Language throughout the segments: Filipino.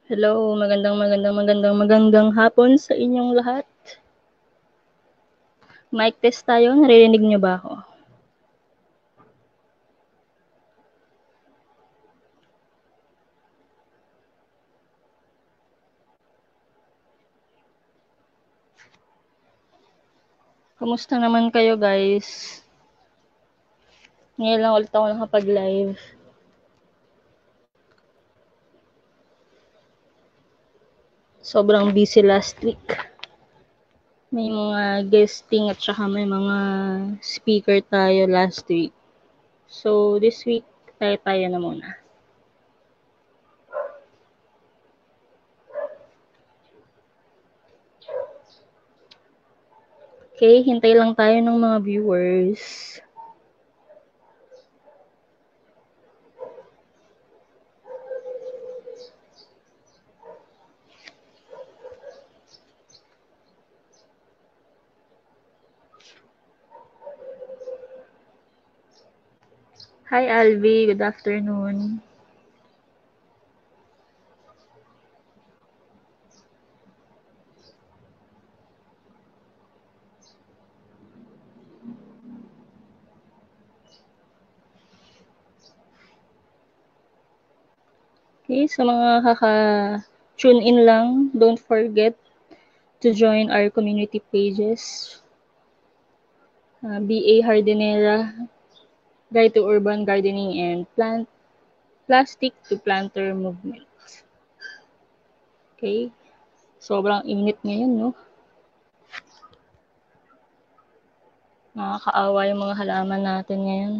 Hello, magandang hapon sa inyong lahat. Mic test tayo, naririnig niyo ba ako? Kumusta naman kayo guys? Ngayon lang ulit ako nakapag-live. Sobrang busy last week. May mga guesting at saka may mga speaker tayo last week. So, this week, tayo na muna. Okay, hintay lang tayo ng mga viewers. Hi Alvi, good afternoon. Okay, sa mga kaka-tune in lang, don't forget to join our community pages. BA Hardinera, Guide to Urban Gardening and Plastic to Planter Movement. Okay? Sobrang init ngayon, no? Nakakaawa yung mga halaman natin ngayon.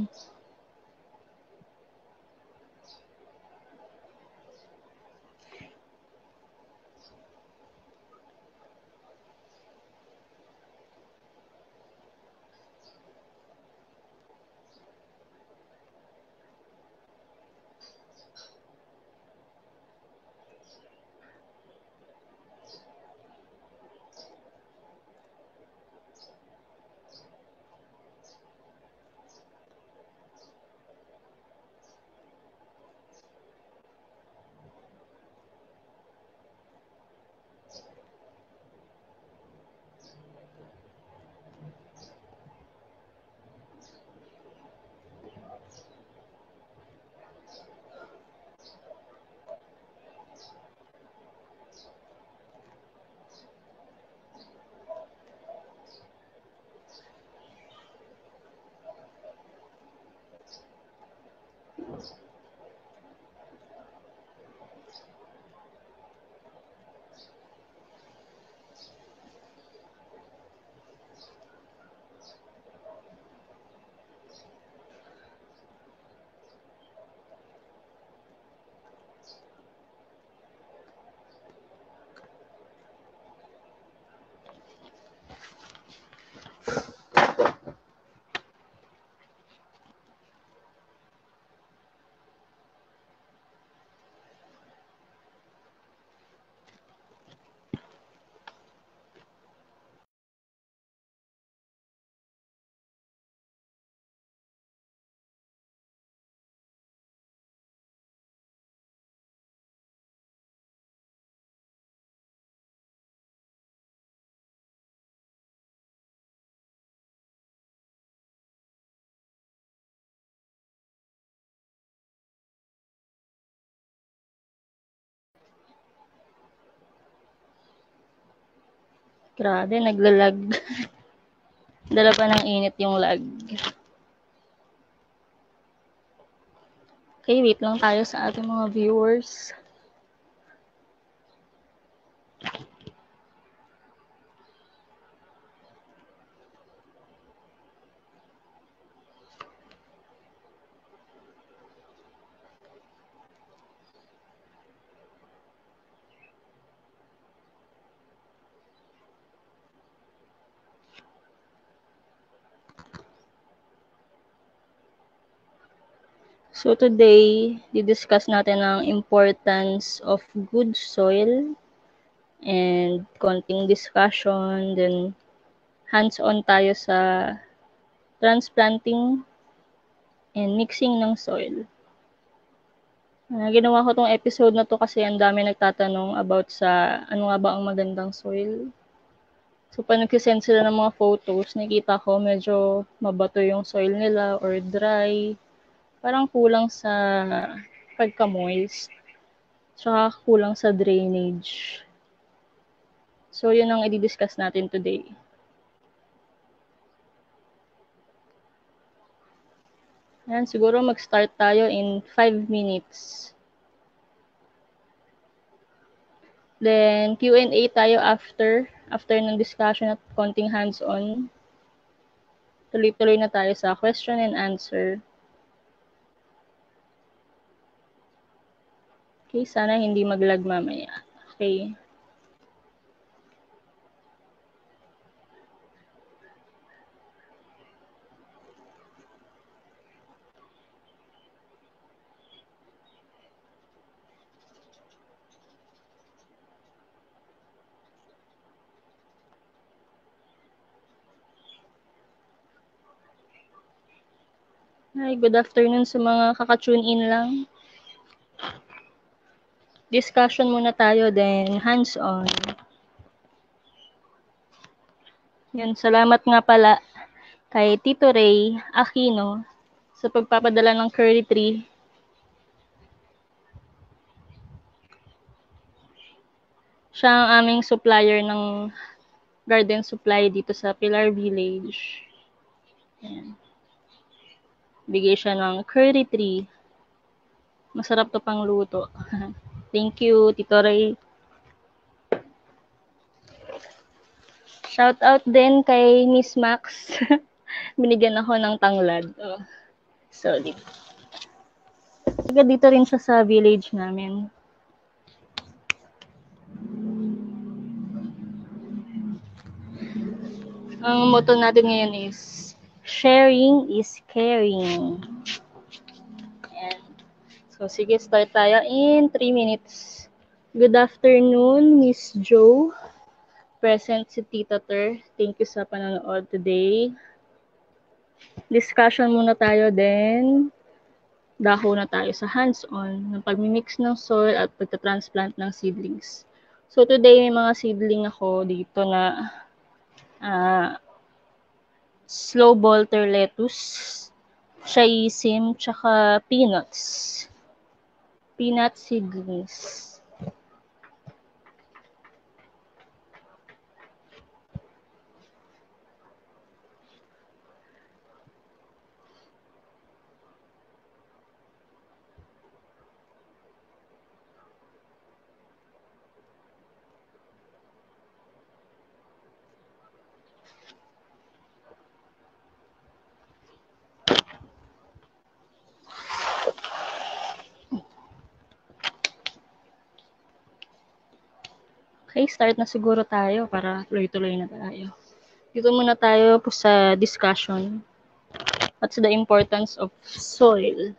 Grabe, naglalag. Dala pa ng init yung lag. Okay, wait lang tayo sa ating mga viewers. So today, di-discuss natin ang importance of good soil and konting discussion, then hands-on tayo sa transplanting and mixing ng soil. Ginawa ko 'tong episode na 'to kasi ang dami nagtatanong about sa ano nga ba ang magandang soil. So, 'pag nagse-send sila ng mga photos, nakikita ko medyo mabato yung soil nila or dry. Parang kulang sa pagka-moist, tsaka kulang sa drainage. So, yun ang i-discuss natin today. Ayan, siguro mag-start tayo in 5 minutes. Then, Q&A tayo after ng discussion at konting hands-on. Tuloy-tuloy na tayo sa question and answer. Okay, sana hindi mag-lag mamaya. Okay. Hi, good afternoon sa mga kaka-tune in lang. Discussion muna tayo, then hands-on. Yan, salamat nga pala kay Tito Ray Aquino sa pagpapadala ng curry tree. Siya ang aming supplier ng garden supply dito sa Pilar Village. Ayan. Bigay siya ng curry tree. Masarap to pang luto. Thank you, Tito Ray. Shout out din kay Miss Max. Binigyan ako ng tanglad. Oh, solid. Taga dito rin siya sa village namin. Ang motto natin ngayon is, sharing is caring. Ayan. So, sige, start tayo in 3 minutes. Good afternoon, Miss Jo. Present si Tita Ter. Thank you sa panonood today. Discussion muna tayo, then dako na tayo sa hands-on ng pagmimix ng soil at pagta-transplant ng seedlings. So, today may mga seedling ako dito na slow bolter lettuce, chiasim, tsaka peanuts. Peanut seedlings. Okay, start na siguro tayo para tuloy-tuloy na tayo. Dito muna tayo po sa discussion. What's the importance of soil?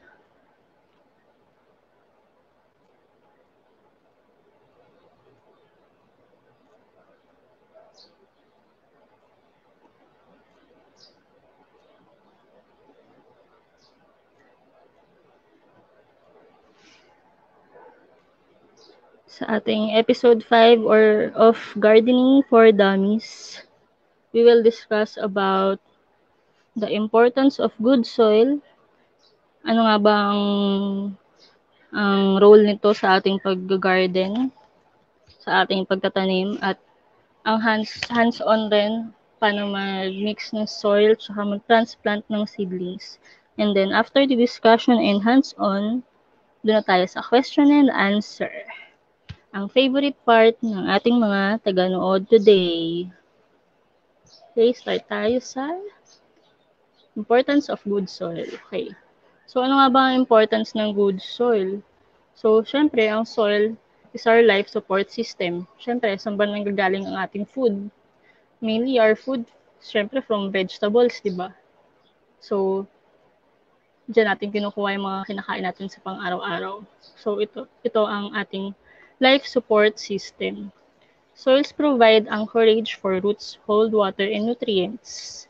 Sa ating episode 5 or of Gardening for Dummies, we will discuss about the importance of good soil. Ano nga ba ang role nito sa ating pag-garden, sa ating pagtatanim, at ang hands-on rin, paano mag-mix ng soil, tsaka mag-transplant ng seedlings. And then, after the discussion and hands-on, doon na tayo sa question and answer. Ang favorite part ng ating mga taga-nood today. Okay, start tayo sa importance of good soil. Okay. So, ano nga ba ang importance ng good soil? So, syempre, ang soil is our life support system. Syempre, saan ba nanggagaling ang ating food? Mainly our food, syempre, from vegetables, di ba? So, diyan natin kinukuha yung mga kinakain natin sa pang-araw-araw. So, ito ang ating life support system. Soils provide anchorage for roots, hold water, and nutrients.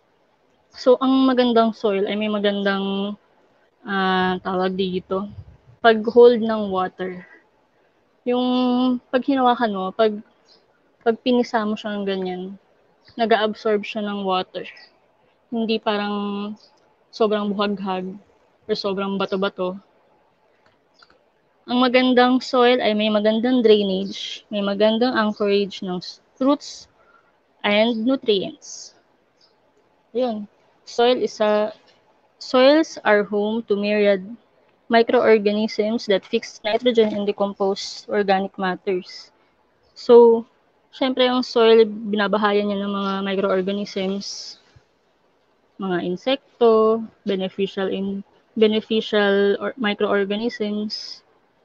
So, ang magandang soil ay may magandang tawag dito. pag-hold ng water. Yung pag hinawakan mo, pag pinisa mo siya ng ganyan, nag-a-absorb siya ng water. Hindi parang sobrang buhaghag or sobrang bato-bato. Ang magandang soil ay may magandang drainage, may magandang anchorage ng roots and nutrients. Ayun. Soils are home to myriad microorganisms that fix nitrogen and decompose organic matters. So, syempre yung soil, binabahayan niya ng mga microorganisms, mga insekto, beneficial microorganisms,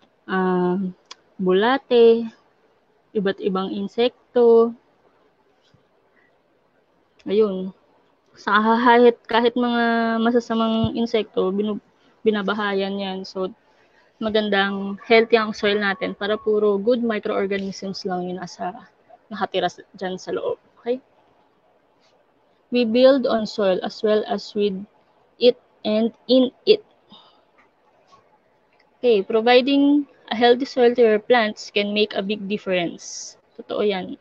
bulate, iba't ibang insekto. Ayun. Sa kahit mga masasamang insekto, binabahayan yan. So, magandang healthy ang soil natin para puro good microorganisms lang yung nakatira dyan sa loob. Okay? We build on soil as well as with it and in it. Okay, providing a healthy soil to your plants can make a big difference. Totoo yan.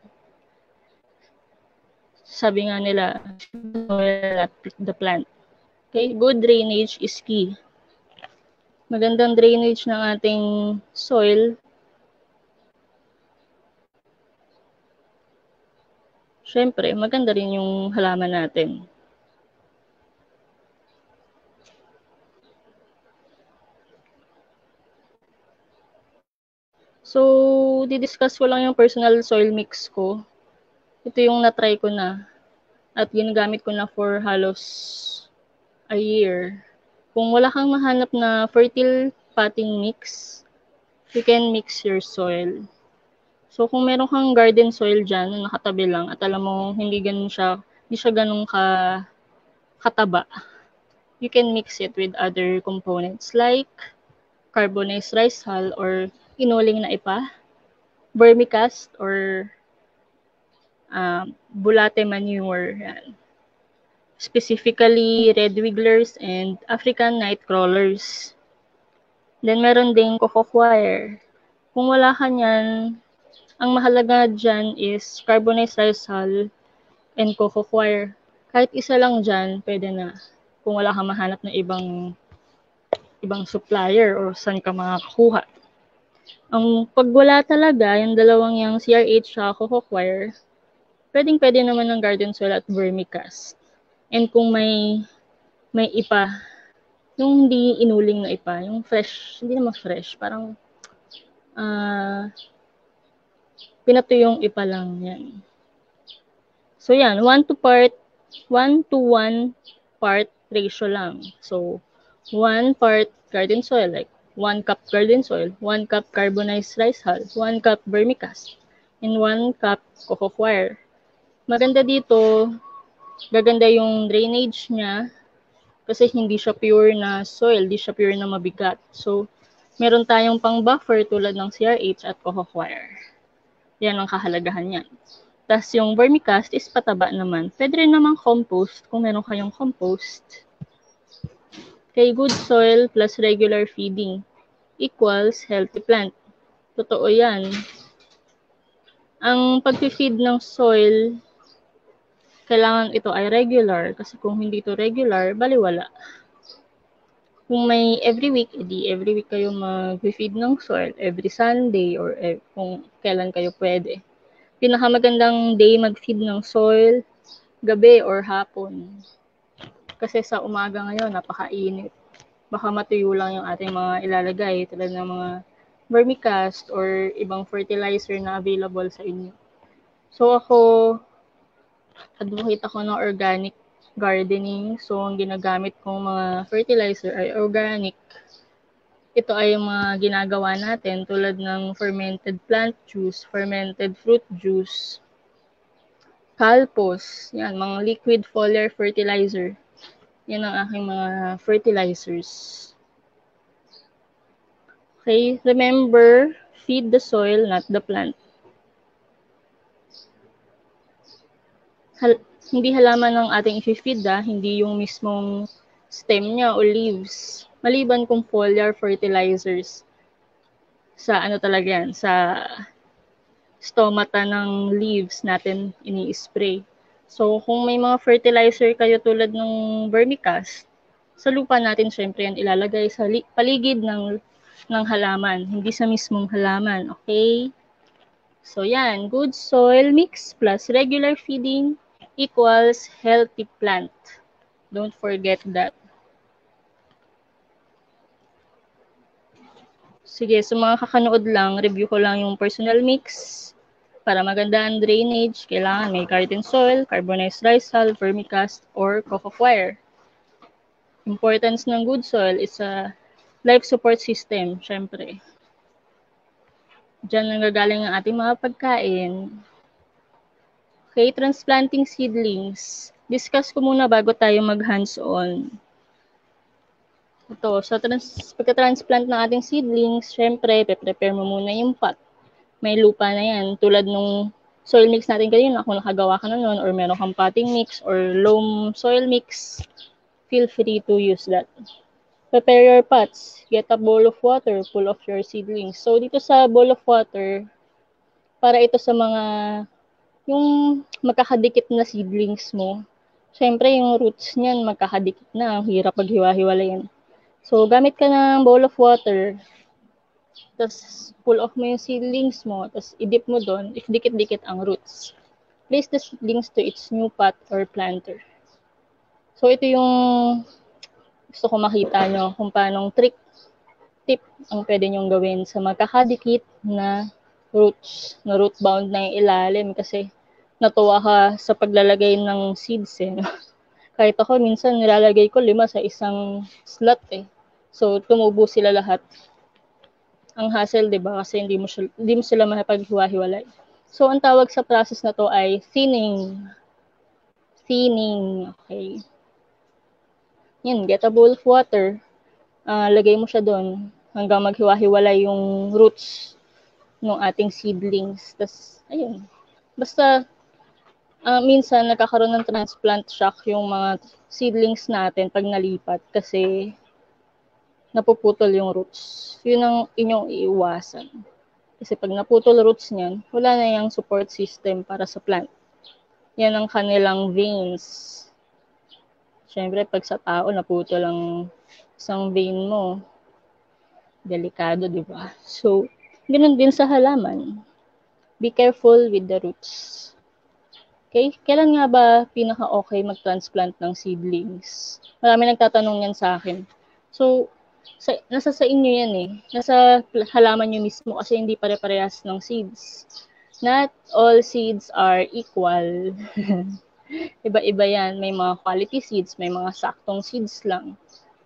Sabi nga nila, soil at the plant. Okay, good drainage is key. Magandang drainage ng ating soil. Syempre, maganda rin yung halaman natin. So, didiscuss ko lang yung personal soil mix ko. Ito yung na-try ko na at ginagamit ko na for halos a year. Kung wala kang mahanap na fertile potting mix, you can mix your soil. So, kung meron kang garden soil dyan na nakatabi lang at alam mo hindi siya ganun kataba, you can mix it with other components like carbonized rice hull or inuling na ipa, vermicast or bulate manure. Yan. Specifically, red wigglers and African night crawlers. Then, meron ding coco coir. Kung wala ka niyan, ang mahalaga dyan is carbonized rice hull and coco coir. Kahit isa lang dyan, pwede na. Kung wala kang mahanap na ibang supplier or saan ka makakuha. Ang pag wala talaga, yung dalawang yung CRH at coco coir, pwede naman ng garden soil at vermicast. And kung may ipa, yung hindi inuling na ipa, yung fresh, hindi naman fresh, parang pinatuyong ipa lang yan. So yan, 1 to 1 part ratio lang. So 1 part garden soil, like 1 cup garden soil, 1 cup carbonized rice hull, 1 cup vermicast, and 1 cup coco coir. Maganda dito, gaganda yung drainage niya kasi hindi siya pure na soil, hindi siya pure na mabigat. So, meron tayong pang buffer tulad ng CRH at coco coir. Yan ang kahalagahan niyan. Tapos yung vermicast is pataba naman. Pwede rin naman compost kung meron kayong compost. Okay, good soil plus regular feeding equals healthy plant. Totoo yan. Ang pag-feed ng soil, kailangan ito ay regular kasi kung hindi ito regular, baliwala. Kung may every week, edi every week kayo mag-feed ng soil, every Sunday or kung kailan kayo pwede. Pinakamagandang day mag-feed ng soil, gabi or hapon. Kasi sa umaga ngayon, napakainit. Baka matuyo lang yung ating mga ilalagay tulad ng mga vermicast or ibang fertilizer na available sa inyo. So ako, advocate ako ng organic gardening. So ang ginagamit kong mga fertilizer ay organic. Ito ay yung mga ginagawa natin tulad ng fermented plant juice, fermented fruit juice, Calpos, yan, mga liquid foliar fertilizer. Yan ang aking mga fertilizers. Okay, remember, feed the soil, not the plant. Hindi halaman ng ating i-feed, hindi yung mismong stem niya o leaves. Maliban kung foliar fertilizers sa ano talaga yan, sa stomata ng leaves natin ini-spray. So, kung may mga fertilizer kayo tulad ng vermicast, sa lupa natin syempre yan ilalagay sa paligid ng halaman, hindi sa mismong halaman, okay? So, yan, good soil mix plus regular feeding equals healthy plant. Don't forget that. Sige, sa mga kakanood lang, review ko lang yung personal mix. Para maganda ang drainage, kailangan may carton soil, carbonized rice hull, vermicast, or coco coir. Importance ng good soil is a life support system, syempre. Diyan nanggagaling ang ating mga pagkain. Okay, transplanting seedlings. Discuss ko muna bago tayo mag-hands-on. Ito, sa pagka-transplant ng ating seedlings, syempre, prepare mo muna yung pot. May lupa na yan. Tulad nung soil mix natin kanina, kung nakagawa ka na nun, or meron kang potting mix, or loam soil mix, feel free to use that. Prepare your pots. Get a bowl of water full of your seedlings. So, dito sa bowl of water, para ito sa mga, yung magkakadikit na seedlings mo. Siyempre, yung roots niyan, magkakadikit na. Ang hirap maghiwa-hiwalayan. So, gamit ka ng bowl of water, tapos pull off mo yung seedlings mo, tapos i-dip mo doon, if dikit-dikit ang roots. Place the seedlings to its new pot or planter. So, ito yung gusto ko makita nyo kung paanong tip ang pwede nyong gawin sa magkakadikit na roots, na root bound na yung ilalim kasi natuwa ka sa paglalagay ng seeds eh. Kahit ako, minsan nilalagay ko 5 sa isang slot eh. So, tumubo sila lahat. Ang hassle, di ba? Kasi hindi mo sila mapaghiwa-hiwalay. So, ang tawag sa process na to ay thinning. Thinning, okay. Yan, get a bowl of water. Lagay mo siya doon hanggang maghiwa-hiwalay yung roots ng ating seedlings. Tapos, ayun. Basta, minsan nagkakaroon ng transplant shock yung mga seedlings natin pag nalipat kasi napuputol yung roots. Yun ang inyong iiwasan. Kasi pag naputol roots niyan, wala na yung support system para sa plant. Yan ang kanilang veins. Siyempre, pag sa tao, naputol ang isang vein mo, delikado, di ba? So, ganun din sa halaman. Be careful with the roots. Okay? Kailan nga ba pinaka-okay mag-transplant ng seedlings? Marami nagtatanong yan sa akin. So, nasa sa inyo yan eh. Nasa halaman nyo mismo kasi hindi pare-parehas ng seeds. Not all seeds are equal. Iba-iba yan. May mga quality seeds, may mga saktong seeds lang.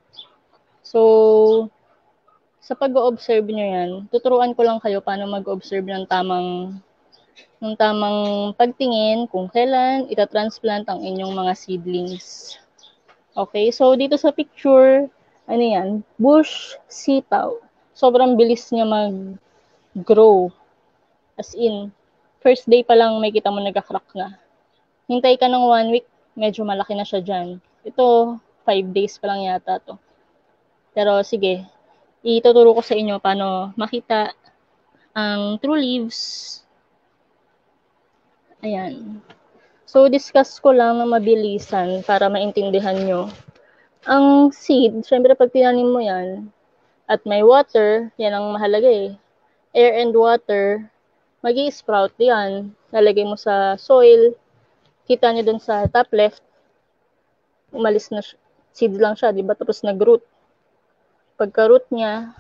So, sa pag-o-observe nyo yan, tuturuan ko lang kayo paano mag-observe ng tamang pagtingin kung kailan itatransplant ang inyong mga seedlings. Okay, so dito sa picture, ano yan, bush sitaw. Sobrang bilis niya mag-grow. As in, first day pa lang may kita mo nagka-crack na. Hintay ka ng 1 week, medyo malaki na siya dyan. Ito, 5 days pa lang yata to. Pero sige, ituturo ko sa inyo paano makita ang true leaves. Ayan. So, discuss ko lang na mabilisan para maintindihan nyo. Ang seed, syempre pag tinanim mo yan, at may water, yan ang mahalaga eh. Air and water, magi-sprout yan. Lalagay mo sa soil, kita nyo dun sa top left, umalis na seed lang siya, di ba? Tapos nag-root. Pagka-root niya,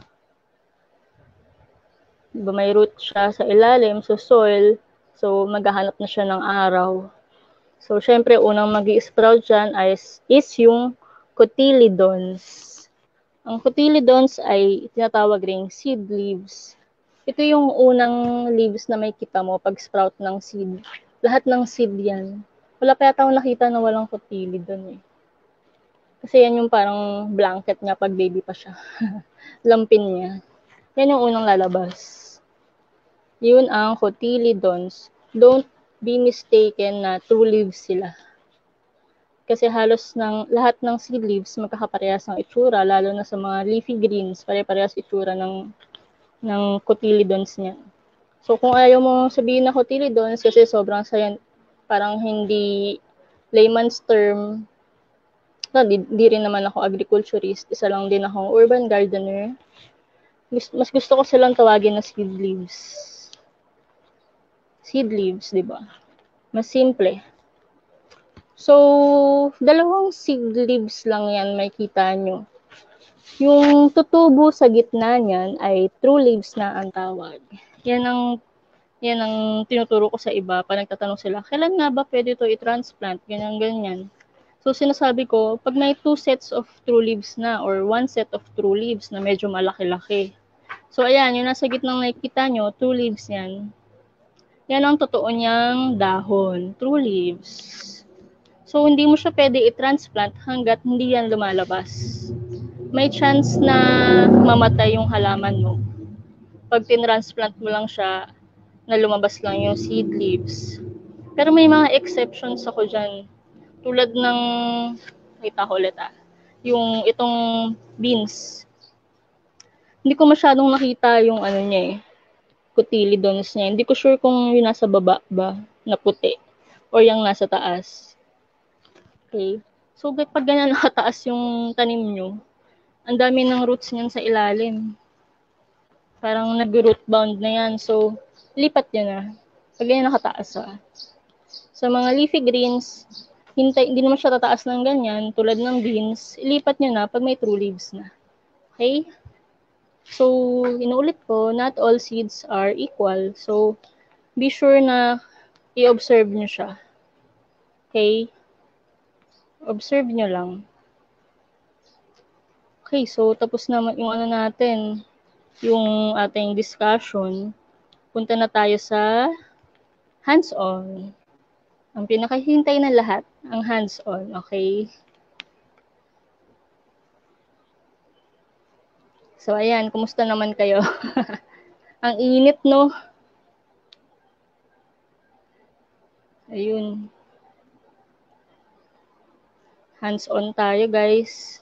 di ba may root siya sa ilalim, sa soil, so maghahanap na siya ng araw. So, syempre, unang mag-i-sprout dyan is yung cotyledons. Ang cotyledons ay tinatawag ring seed leaves. Ito yung unang leaves na may kita mo pag sprout ng seed. Lahat ng seed yan. Wala pa yata akong nakita na walang cotyledon eh. Kasi yan yung parang blanket niya pag baby pa siya. Lampin niya. Yan yung unang lalabas. Yun ang cotyledons. Don't be mistaken na true leaves sila. Kasi halos lahat ng seed leaves magkakaparehas ng itsura, lalo na sa mga leafy greens, pare-parehas itsura ng cotyledons niya. So, kung ayaw mo sabihin na cotyledons kasi sobrang parang hindi layman's term, di rin naman ako agriculturist, isa lang din akong urban gardener. Mas gusto ko silang tawagin na seed leaves. Seed leaves, di ba? Mas simple. So, dalawang seed leaves lang yan, makikita nyo. Yung tutubo sa gitna niyan ay true leaves na ang tawag. Yan ang tinuturo ko sa iba pag nagtatanong sila, kailan nga ba pwede ito i-transplant? Ganyan. So, sinasabi ko, pag may 2 sets of true leaves na or 1 set of true leaves na medyo malaki-laki. So, ayan, yung nasa gitnang nakikita nyo, true leaves yan. Yan ang totoo niyang dahon, true leaves. So, hindi mo siya pwede i-transplant hanggat hindi yan lumalabas. May chance na mamatay yung halaman mo. Pag tinransplant mo lang siya, na lumabas lang yung seed leaves. Pero may mga exceptions ako dyan. Tulad ng, kita ko ulit yung itong beans. Hindi ko masyadong nakita yung ano niya cotyledons niya. Hindi ko sure kung yung nasa baba ba, na puti, or yung nasa taas. Okay. So, pag ganyan nakataas yung tanim nyo, ang dami ng roots niyan sa ilalim. Parang nag-root bound na yan. So, lipat nyo na. Pag ganyan nakataas Sa mga leafy greens, hindi naman siya tataas ng ganyan, tulad ng beans, ilipat nyo na pag may true leaves na. Okay? So, inuulit ko, not all seeds are equal. So, be sure na i-observe nyo siya. Okay? Observe nyo lang. Okay, so tapos na yung ano natin, yung ating discussion. Punta na tayo sa hands-on. Ang pinakahintay na lahat, ang hands-on, okay? So, ayan, kumusta naman kayo? Ang init, no? Ayun. Hands-on tayo, guys.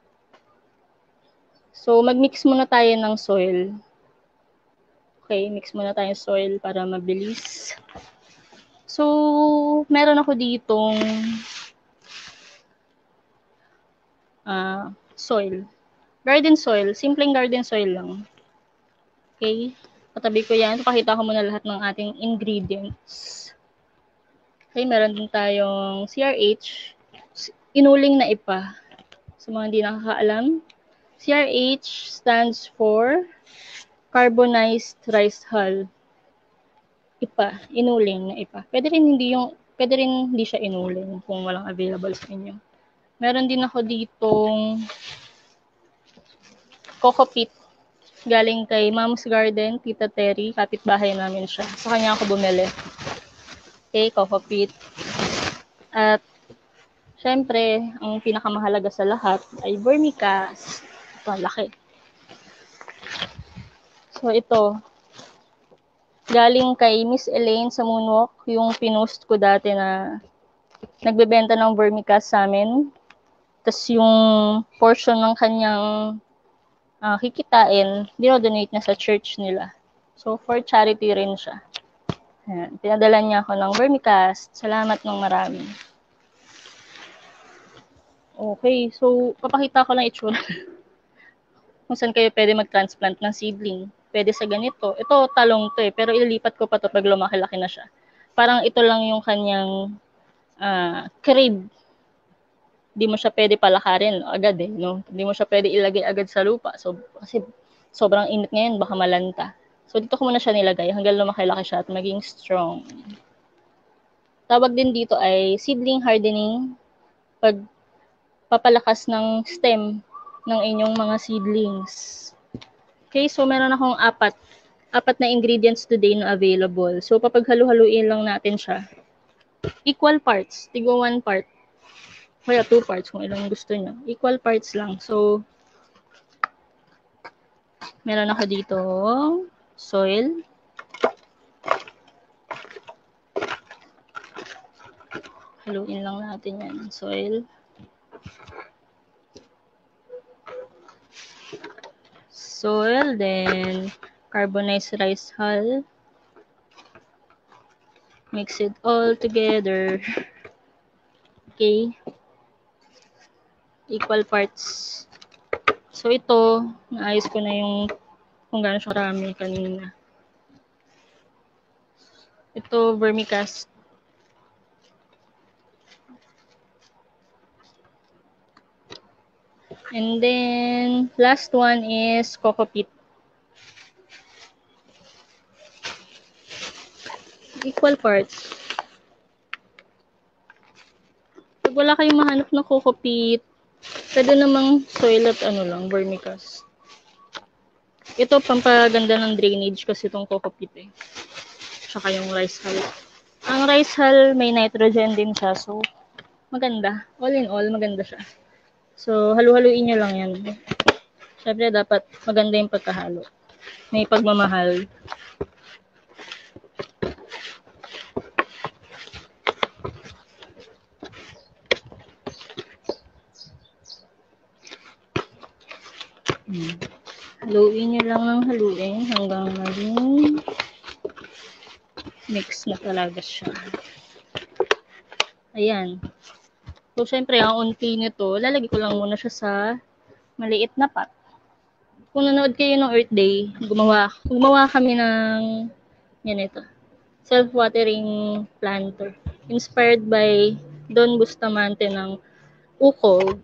So, mag-mix muna tayo ng soil. Okay, mix muna tayo ng soil para mabilis. So, meron ako ditong soil. Garden soil. Simpleng garden soil lang. Okay? Patabi ko yan. Pakita ko muna lahat ng ating ingredients. Okay, meron din tayong CRH. Inuling na IPA. Sa mga hindi nakakaalam, CRH stands for Carbonized Rice Hull. IPA, inuling na IPA. Pwede rin hindi siya inuling kung walang available sa inyo. Meron din ako ditong coco peat. Galing kay Mom's Garden, Tita Terry. Kapitbahay namin siya. Sa kanya ako bumili. Okay, coco peat. At syempre, ang pinakamahalaga sa lahat ay vermicast. Ito, ang laki. So, ito. Galing kay Miss Elaine sa Moonwalk, yung pinost ko dati na nagbebenta ng vermicast sa amin. Tapos yung portion ng kanyang kikitain, dinodonate niya sa church nila. So, for charity rin siya. Ayan. Pinadala niya ako ng vermicast. Salamat ng marami. Okay, so papakita ko lang itsura. Kung saan kayo pwede mag-transplant ng seedling. Pwede sa ganito. Ito, talong to pero ililipat ko pa to pag lumaki-laki na siya. Parang ito lang yung kanyang crib. Di mo siya pwede palakarin agad no? Di mo siya pwede ilagay agad sa lupa. So, kasi sobrang init ngayon, baka malanta. So, dito ko muna siya nilagay hanggang lumaki-laki siya at maging strong. Tawag din dito ay seedling hardening. Pag papalakas ng stem ng inyong mga seedlings. Okay, so meron akong apat na ingredients today na available. So, papaghalu-haluin lang natin siya. Equal parts, tigwa 1 part. Kaya 2 parts kung ilang gusto nyo. Equal parts lang. So, meron ako dito soil. Haluin lang natin yan. Soil. Soil, then carbonized rice hull. Mix it all together. Okay. Equal parts. So, ito, naayos ko na yung kung gaano siya karami kanina. Ito, vermicast. And then, last one is coco peat. Equal parts. Pag wala kayong mahanap na coco peat, pwede namang soil at vermicast. Ito, pampaganda ng drainage kasi itong coco peat eh. Tsaka yung rice hull. Ang rice hull, may nitrogen din siya. So, maganda. All in all, maganda siya. So, halu-haluin nyo lang yan. Siyempre, dapat maganda yung pagkahalo. May pagmamahal. Haluin nyo lang ng haluin hanggang maging mix na talaga siya. Ayan. So, syempre, ang unti nito, lalagay ko lang muna siya sa maliit na pot. Kung nanood kayo ng Earth Day, gumawa kami ng ito. Self-watering planter. Inspired by Don Bustamante ng UCOG,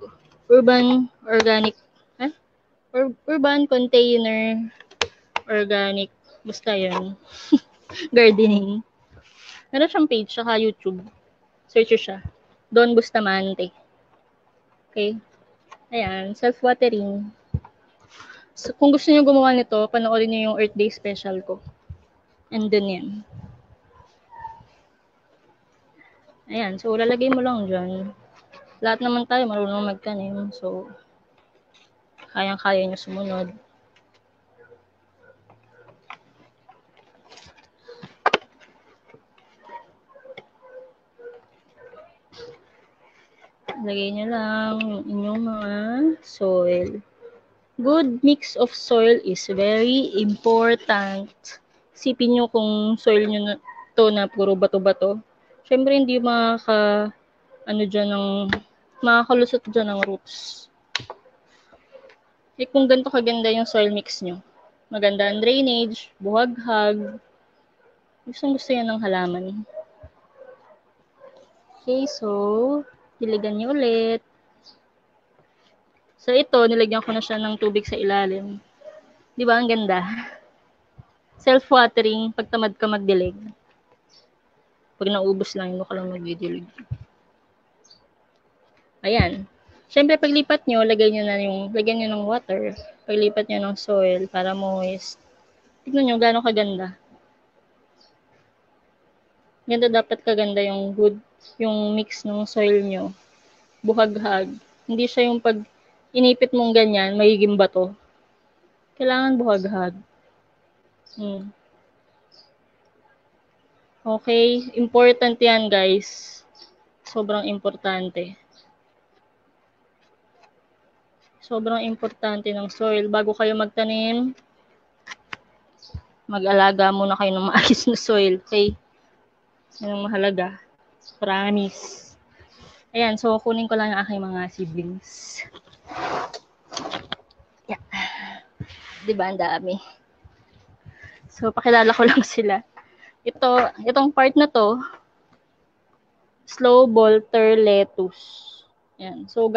Urban Container Organic, basta yun, gardening. Meron siyang page, saka YouTube. Search siya. Don Bustamante. Okay? Ayan, self-watering. So, kung gusto niyo gumawa nito, panoorin niyo yung Earth Day special ko. And then yan. Ayan, so lalagay mo lang dyan. Lahat naman tayo marunong magtanim. So, kayang-kaya niyo sumunod. Lagay niyo lang yung inyong mga soil. Good mix of soil is very important. Sipin nyo kung soil nyo na, to na puro bato-bato. Siyempre hindi makakalusot dyan ng roots. Kung ganito kaganda yung soil mix nyo, maganda ang drainage, buhaghag, gusto yan ng halaman. Okay, so, diligan nyo ulit. So, ito, nilagyan ko na siya ng tubig sa ilalim. Di ba, ang ganda? Self-watering, pag tamad ka magdilig. Pag naubos lang, yun ka lang magdidilig. Ayan. Siyempre, paglipat nyo, lagyan nyo ng water. Paglipat nyo ng soil para moist. Tignan nyo, gaano kaganda. Ganda dapat kaganda yung mix ng soil nyo. Buhaghag. Hindi siya yung pag inipit mong ganyan, magiging bato. Kailangan buhaghag. Okay, important yan guys. Sobrang importante. Sobrang importante ng soil. Bago kayo magtanim, mag-alaga muna kayo ng maayos na soil. Okay? Yan ang mahalaga. Promise. Ayan, so kunin ko lang yung aking mga siblings. Yeah. Diba, ang dami. So, pakilala ko lang sila. Itong part na to, slow bolter lettuce. Yan. So,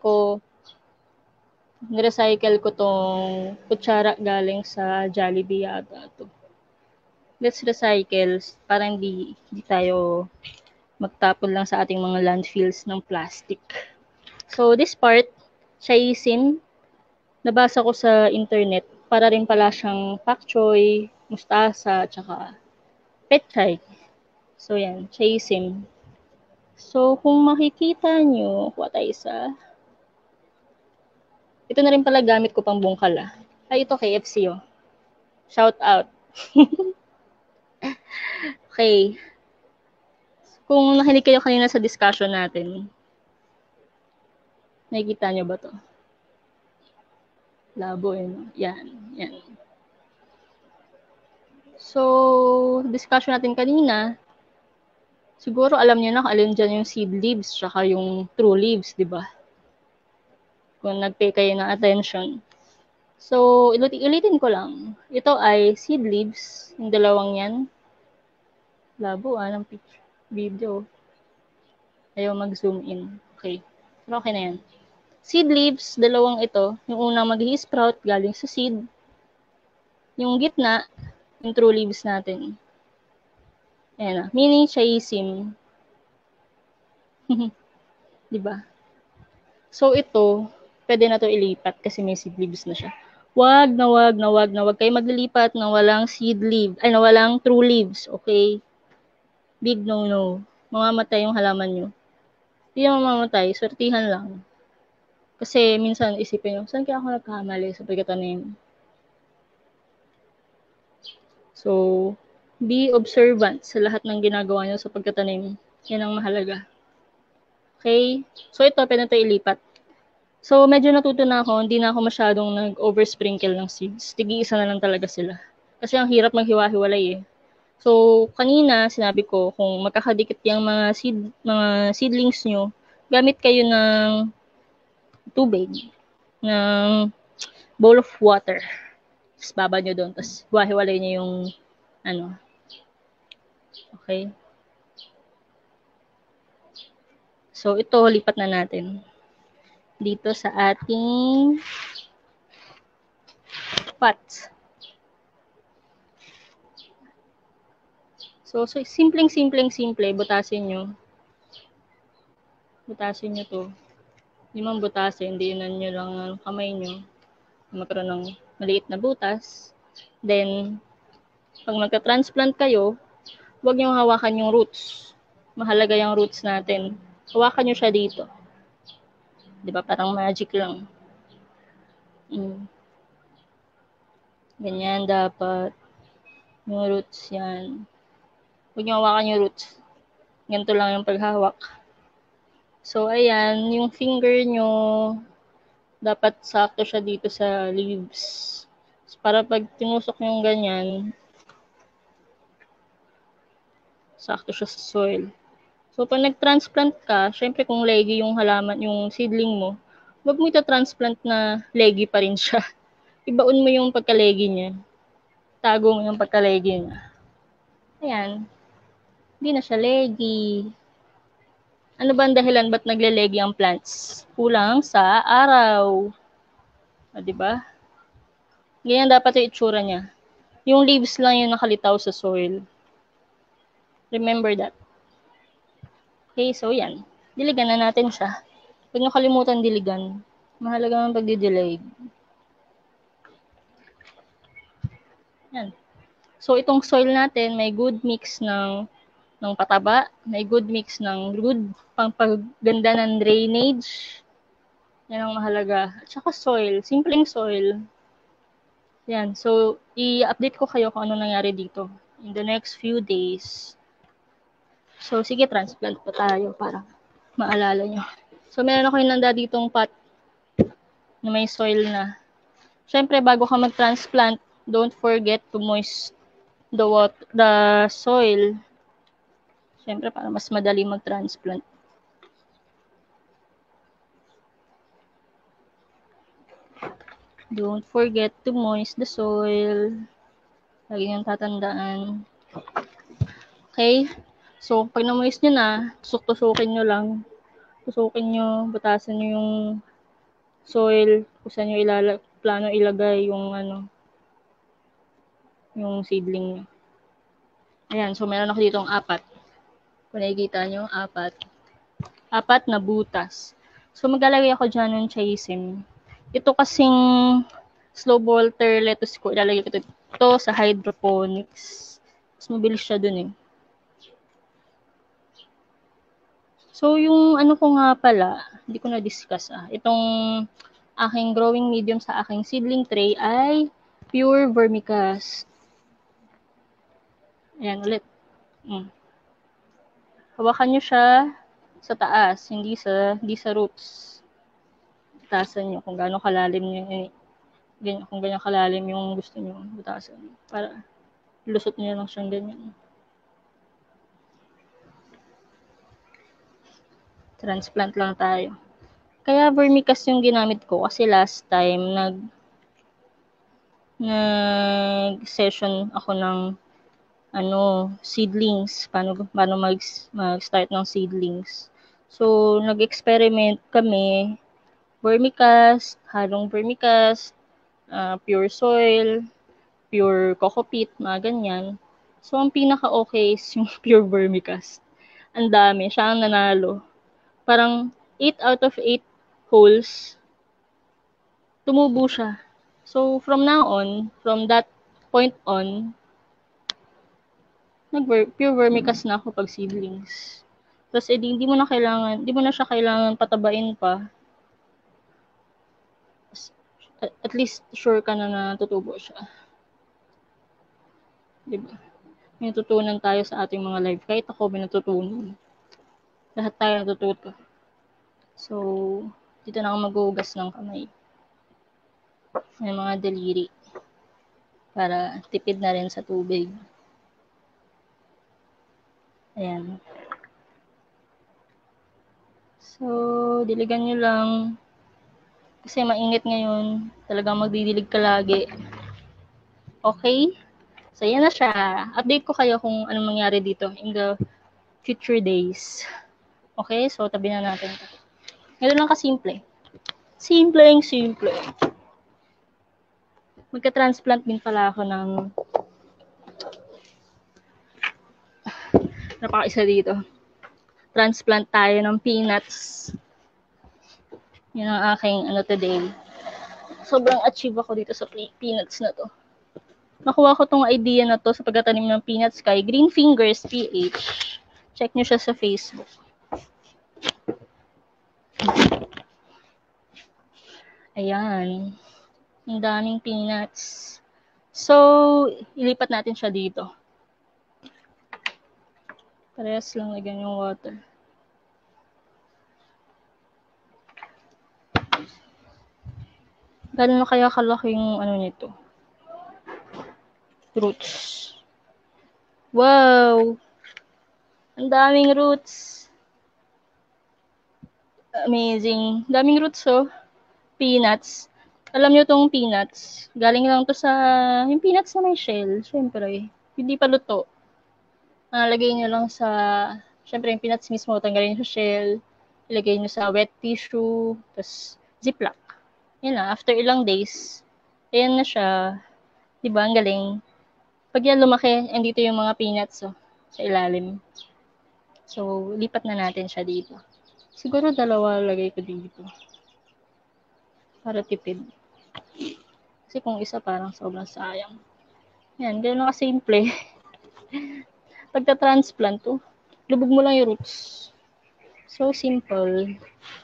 nirecycle ko tong kutsara galing sa Jollibee yata to. Let's recycle para hindi tayo magtapon lang sa ating mga landfills ng plastic. So, this part, chaisin, nabasa ko sa internet, para rin pala siyang pak choy, mustasa, tsaka petchay. So, yan, chaisin. So, kung makikita nyo, kuha tayo isa. Ito na rin pala gamit ko pang bungkal ah. Ay, ito KFC oh. Shout out. Okay. Kung nakinig kayo kanina sa discussion natin, nakikita nyo ba to? Labo eh, no? Yan, yan. So, discussion natin kanina, siguro alam niyo na kung alin dyan yung seed leaves tsaka yung true leaves, di ba? Kung nag-pay kayo ng attention. So, ulitin ko lang. Ito ay seed leaves, yung dalawang yan. Labo ng picture, video. Ayaw mag-zoom in. Okay. Pero okay na yan. Seed leaves, dalawang ito. Yung unang mag-i-sprout galing sa seed. Yung gitna, yung true leaves natin. Ayan na. Mini chiasm. Diba? So, ito, pwede na to ilipat kasi may seed leaves na siya. Wag kayo maglilipat na walang seed leaf, ay na walang true leaves, okay? Big no. Mamamatay yung halaman nyo. Hindi yung mamamatay, swertihan lang. Kasi minsan isipin nyo, saan kaya ako nagkamali sa pagkatanim? So, be observant sa lahat ng ginagawa nyo sa pagkatanim. Yan ang mahalaga. Okay? So, ito, pwede na ito ilipat. So, medyo natuto na ako, hindi na ako masyadong nag-oversprinkle ng seeds. Tigi-isa na lang talaga sila. Kasi ang hirap maghiwa-hiwalay eh. So, kanina, sinabi ko, kung magkakadikit yung mga seedlings nyo, gamit kayo ng tubig, ng bowl of water. Tapos baba nyo doon, tapos hiwa-hiwalay nyo yung, okay? So, ito, lipat na natin dito sa ating pot. So simple, butasin nyo. Butasin nyo to. Hindi man butasin, diinan nyo lang ang kamay nyo. Magkaroon ng maliit na butas. Then, pag magka-transplant kayo, huwag nyo hawakan yung roots. Mahalaga yung roots natin. Hawakan nyo siya dito. Diba? Parang magic lang. Ganyan dapat. Yung roots yan. Huwag nyo hawakan yung roots. Ganito lang yung paghawak. So, ayan. Yung finger nyo, dapat sakto siya dito sa leaves. So, para pag tinusok yung ganyan, sakto siya sa soil. So, pag nag-transplant ka, syempre kung leggy yung halaman, yung seedling mo, wag mo ita-transplant na leggy pa rin siya. Ibaon mo yung pagka-leggy niya. Tago mo yung pagka-leggy niya. Ayan. Hindi na siya leggy. Ano ba ang dahilan ba't nagle-leggy ang plants? Kulang sa araw. Diba? Ganyan dapat yung itsura niya. Yung leaves lang yung nakalitaw sa soil. Remember that. Okay, so yan. Diligan na natin siya. Huwag nyo kalimutan diligan. Mahalaga ang pagdidilig. Yan. So, itong soil natin, may good mix ng pataba, may good mix ng good pagpaganda ng drainage. Yan ang mahalaga. At saka soil, simpleng soil. Yan. So, i-update ko kayo kung ano nangyari dito in the next few days. So, sige, transplant pa tayo para maalala nyo. So, meron ako inanda ditong pot na may soil na. Siyempre, bago ka mag-transplant, don't forget to moist the soil. Siyempre, para mas madali mag-transplant. Don't forget to moist the soil. Lagi niyong tatandaan. Okay? So, pag na-moist nyo na, tusok-tusukin nyo lang. Tusukin nyo, butasan nyo yung soil, kung saan nyo plano ilagay yung yung seedling nyo. Ayan, so meron ako ditong 4. Kung nakikita nyo, 4. 4 na butas. So maglalagay ako dyan ng chiasm. Ito kasing slow bolter lettuce ko, ilalagay ko ito sa hydroponics. Mas mabilis siya dun eh. So yung ko nga pala, hindi ko na-discuss itong aking growing medium sa aking seedling tray ay pure vermicast. Ayan, ulit. Hawakan nyo siya sa taas, hindi sa roots. Butasan nyo kung gaano kalalim kung ganyan kalalim yung gusto nyo butasan. Para lusot nyo lang siyang ganyan. Transplant lang tayo. Kaya vermicast yung ginamit ko kasi last time nag-session ako ng seedlings, paano mag-start ng seedlings. So, nag-experiment kami, vermicast, halong vermicast, pure soil, pure coco peat, mga ganyan. So, ang pinaka-okay is yung pure vermicast. Ang dami, siya ang nanalo. Parang 8 out of 8 holes, tumubo siya. So, from that point on, pure vermicast na ako pag seedlings. Tapos, hindi mo na siya kailangan patabain pa. At least, sure ka na tutubo siya. Diba? May natutunan tayo sa ating mga live. Kahit ako, may natutunan. Lahat tayo natututo. So, dito na ako maghuhugas ng kamay. May mga daliri. Para tipid na rin sa tubig. Ayan. So, diligan nyo lang. Kasi mainit ngayon. Talagang magdidilig ka lagi. Okay? So, yan na siya. Update ko kayo kung anong mangyari dito in the future days. Okay? So, tabi na natin ito. Ganun lang kasimple. Simple. Magka-transplant din pala ako ng napaka-isa dito. Transplant tayo ng peanuts. Yan ang aking today. Sobrang achieve ako dito sa peanuts na to. Nakuha ko tong idea na to sa pagtatanim ng peanuts kay Green Fingers PH. Check nyo siya sa Facebook. Ayan. Ang daming peanuts. So, ilipat natin siya dito. Parehas lang lagyan yung water. Gano'n na kaya kalaki yung nito? Roots. Wow! Ang daming roots. Amazing. Daming roots, oh. Peanuts. Alam nyo tong peanuts. Galing lang to sa, yung peanuts na may shell. Siyempre, hindi pa luto. Lagay nyo lang sa, siyempre yung peanuts mismo, tanggalin nyo sa shell. Ilagay nyo sa wet tissue. Tapos, ziplock. Yan lang. After ilang days, ayan na siya. Diba? Ang galing. Pag yan lumaki, andito yung mga peanuts, oh, sa ilalim. So, lipat na natin siya dito. Siguro dalawa lagay ko dito. Para tipid. Kasi kung isa parang sobrang sayang. Yan, gano'n lang kasimple. Pagka-transplant, lubog mo lang yung roots. So simple.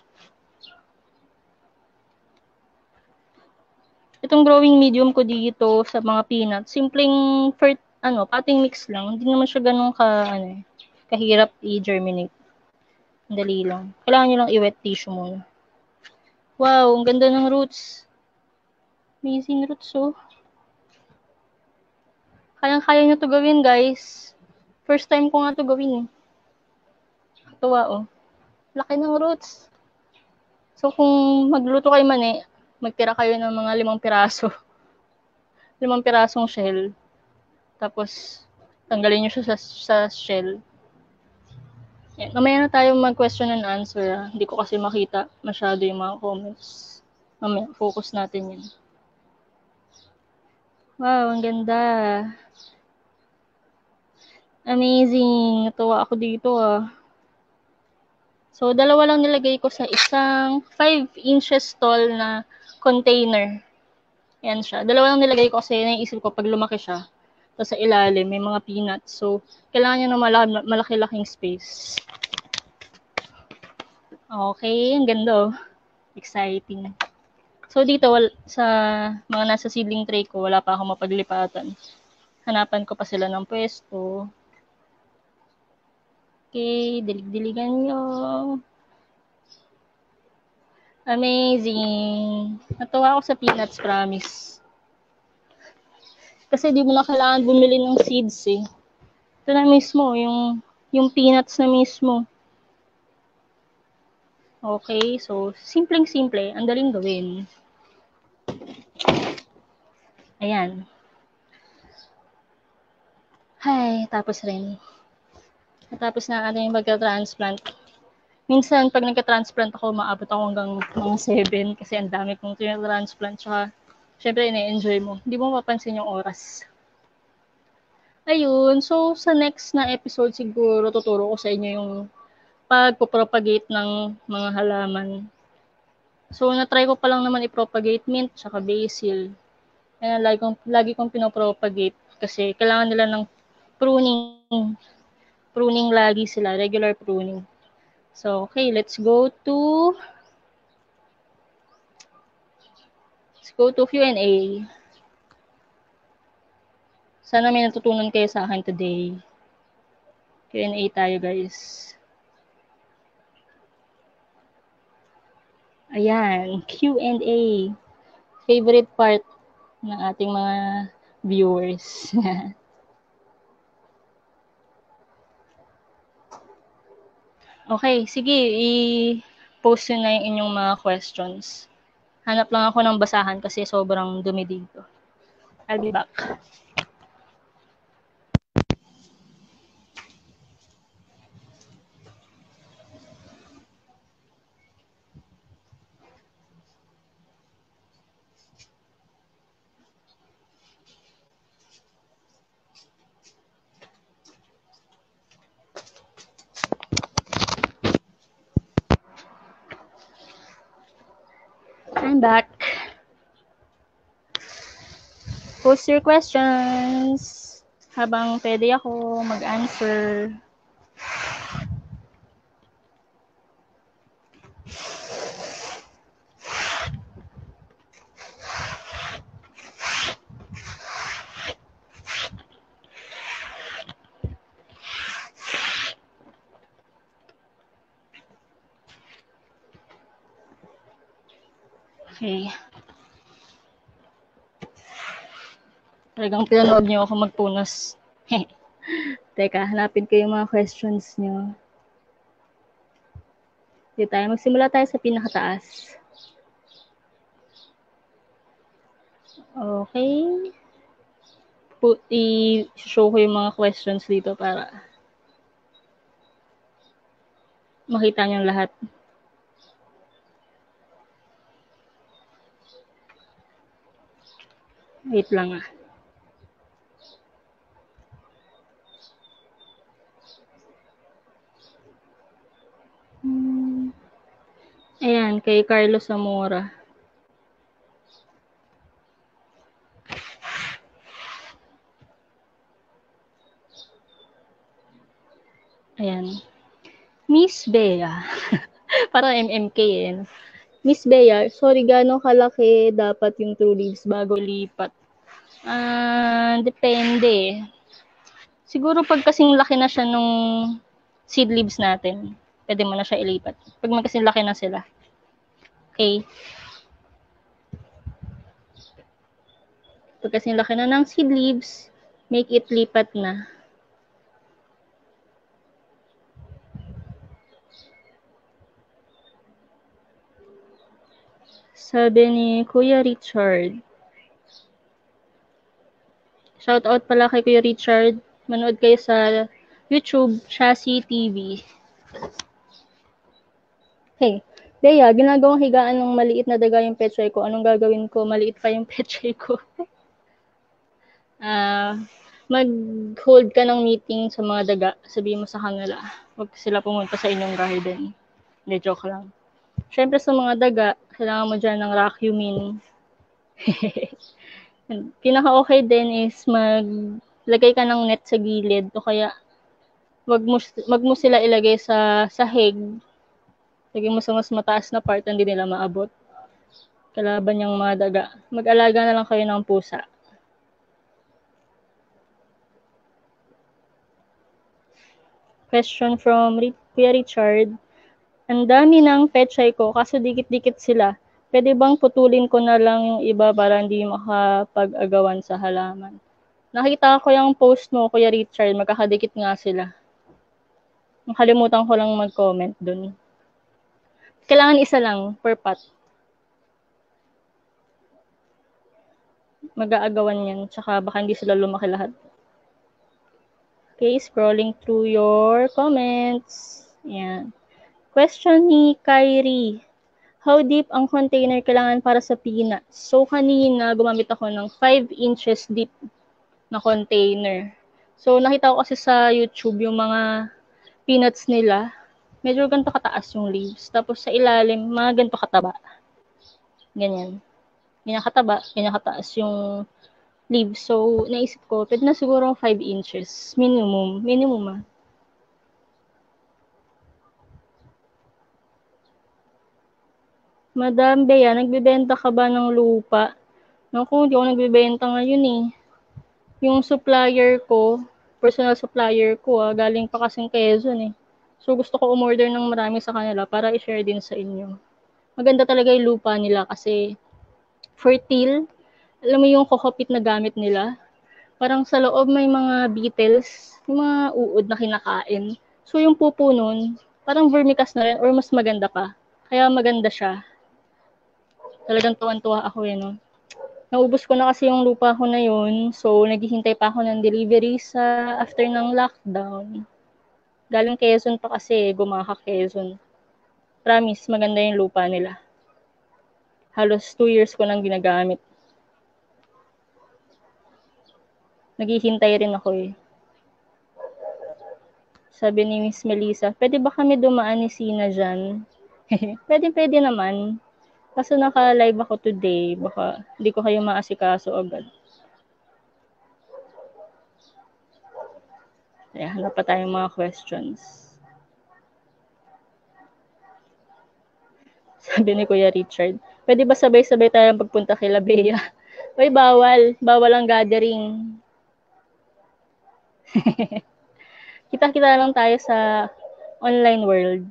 Itong growing medium ko dito sa mga peanuts, simpleng potting mix lang. Hindi naman siya ganun kahirap i-germinate. Dali lang. Kailangan nyo lang i-wet tissue muna. Wow, ang ganda ng roots. Amazing roots, oh. Kayang-kaya nyo to gawin, guys. First time ko nga to gawin, eh. Tuwa, oh. Laki ng roots. So, kung magluto kayo magtira kayo ng mga 5 piraso. 5 pirasong shell. Tapos, tanggalin nyo siya sa shell. Yan. Mamaya na tayo mag-question and answer. Hindi ko kasi makita masyado yung mga comments. Mamaya, focus natin yan. Wow, ang ganda. Amazing. Natuwa ako dito, ah. So, dalawa lang nilagay ko sa isang 5 inches tall na container. Yan siya. Dalawa lang nilagay ko kasi naisip ko pag lumaki siya. Tapos sa ilalim, may mga peanuts. So, kailangan niya ng malaki-laking space. Okay, ang ganda, oh. Exciting. So, dito, sa mga nasa seedling tray ko, wala pa akong mapaglipatan. Hanapan ko pa sila ng pwesto. Okay, dilig-diligan nyo. Amazing. Natuwa ako sa peanuts, promise. Kasi di mo na kailangan bumili ng seeds eh. Ito na mismo, yung peanuts na mismo. Okay, so simpleng-simple, ang daling gawin. Ayan. Ay, tapos rin. Natapos na ating magka-transplant. Minsan, pag nagka-transplant ako, maabot ako hanggang mga 7 kasi ang dami kong transplant. Tsaka, syempre, ina-enjoy mo. Hindi mo mapansin yung oras. Ayun, so sa next na episode siguro, tuturo ko sa inyo yung pagpropagate ng mga halaman. So, na-try ko pa lang naman i-propagate mint tsaka basil. Kaya lagi kong pinopropagate kasi kailangan nila ng pruning. Pruning lagi sila, regular pruning. So, okay, let's go to Q&A. Sana may natutunan kayo sa akin today. Q&A tayo, guys. Ayan, Q&A. Favorite part ng ating mga viewers. Okay, sige, i-post nyo na yung inyong mga questions. Hanap lang ako ng basahan kasi sobrang dumi dito. I'll be back. I'm back. Post your questions habang pwede ako mag-answer. Okay. Talagang pinanood niyo ako magpunas. Teka, hanapin ko yung mga questions niyo. Magsimula tayo sa pinakataas. Okay. I-show ko yung mga questions dito para makita niyo lahat. Wait lang ah. Ayan, kay Carlos Zamora. Ayan. Miss Bea. Para MMK eh. Miss Bea, sorry, gano'ng kalaki dapat yung true leaves bago lipat? Depende. Siguro pag kasing laki na siya nung seed leaves natin, pwede mo na siya ilipat. Pag magkasing laki na sila. Okay. Pag kasing laki na ng seed leaves, make it lipat na. Sabi ni Kuya Richard. Shout out pala kay Kuya Richard. Manood kayo sa YouTube, Chassis TV. Hey, Bea, ginagawang higaan ng maliit na daga yung petchay ko. Anong gagawin ko? Maliit pa yung petchay ko. Mag-hold ka ng meeting sa mga daga. Sabihin mo sa kanila, huwag sila pumunta sa inyong garden. Hindi, joke lang. Siyempre sa mga daga, kailangan mo dyan ng vacuuming. Pinaka-okay din is maglagay ka ng net sa gilid o kaya wag mo sila ilagay sa sahig. Lagay mo sa mas mataas na part, hindi nila maabot. Kalaban yung mga daga. Mag-alaga na lang kayo ng pusa. Question from Kuya Richard. Ang dami ng pechay ko kaso dikit-dikit sila. Pwede bang putulin ko na lang yung iba para hindi makapag-agawan sa halaman? Nakita ko yung post mo, Kuya Richard, magkakadikit nga sila. Nakalimutan ko lang mag-comment dun. Kailangan isa lang per pot. Mag-aagawan yan, tsaka baka hindi sila lumaki lahat. Okay, scrolling through your comments. Yan. Question ni Kyrie. How deep ang container kailangan para sa peanuts? So, kanina gumamit ako ng 5 inches deep na container. So, nakita ko kasi sa YouTube yung mga peanuts nila, medyo ganito kataas yung leaves. Tapos sa ilalim, mga ganito kataba. Ganyan. Ganyan kataba, ganyan kataas yung leaves. So, naisip ko, pwede na siguro 5 inches. Minimum. Minimum ah. Madam Bea, nagbebenta ka ba ng lupa? Naku, hindi ako nagbebenta ngayon eh. Yung supplier ko, personal supplier ko galing pa kasing Quezon eh. So gusto ko umorder ng marami sa kanila para i-share din sa inyo. Maganda talaga yung lupa nila kasi fertile. Alam mo yung kokopit na gamit nila? Parang sa loob may mga beetles, yung mga uod na kinakain. So yung pupo nun, parang vermicast na rin or mas maganda pa. Kaya maganda siya. Talagang tuwan-tuwa ako no. Naubos ko na kasi yung lupa ko na yun. So, naghihintay pa ako ng delivery sa after ng lockdown. Galing Quezon pa kasi, Gumaka, Quezon. Promise, maganda yung lupa nila. Halos 2 years ko nang ginagamit. Naghihintay rin ako eh. Sabi ni Miss Melissa, pwede ba kami dumaan ni Sina dyan? Pwede naman. Kaso naka-live ako today, baka hindi ko kayo maasikaso agad. Kaya hanap pa tayong mga questions. Sabi ni Kuya Richard, pwede ba sabay-sabay tayong pagpunta kay Labea? Uy, bawal. Bawal ang gathering. Kita-kita lang tayo sa online world.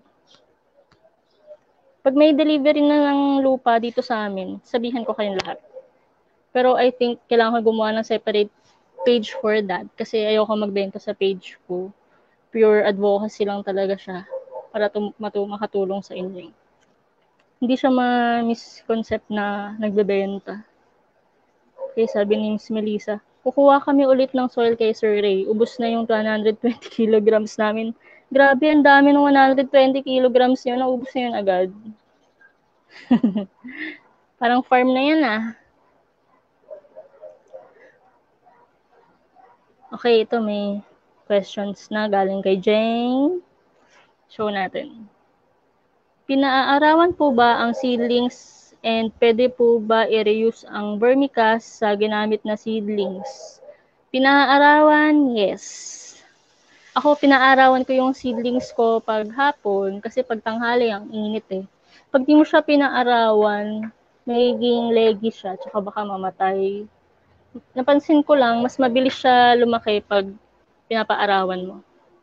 Pag may delivery na ng lupa dito sa amin, sabihan ko kayong lahat. Pero I think kailangan ko gumawa ng separate page for that kasi ayoko magbenta sa page ko. Pure advocacy lang talaga siya para makatulong sa inyo. Hindi siya ma-misconcept na nagbebenta. Okay, sabi ni Miss Melissa, kukuha kami ulit ng soil kay Sir Ray. Ubus na yung 120 kilograms namin. Grabe, ang dami ng 120 kilograms yun. Naubos na yun agad. Parang farm na yan ah. Okay, ito may questions na galing kay Jane. Show natin. Pinaaarawan po ba ang seedlings and pwede po ba i-reuse ang vermicast sa ginamit na seedlings? Pinaarawan, yes. Ako, pinaarawan ko yung seedlings ko pag hapon kasi pag tanghali ang init eh. Pag di mo siya pinaarawan, magiging leggy siya, tsaka baka mamatay. Napansin ko lang, mas mabilis siya lumaki pag pinapaarawan mo.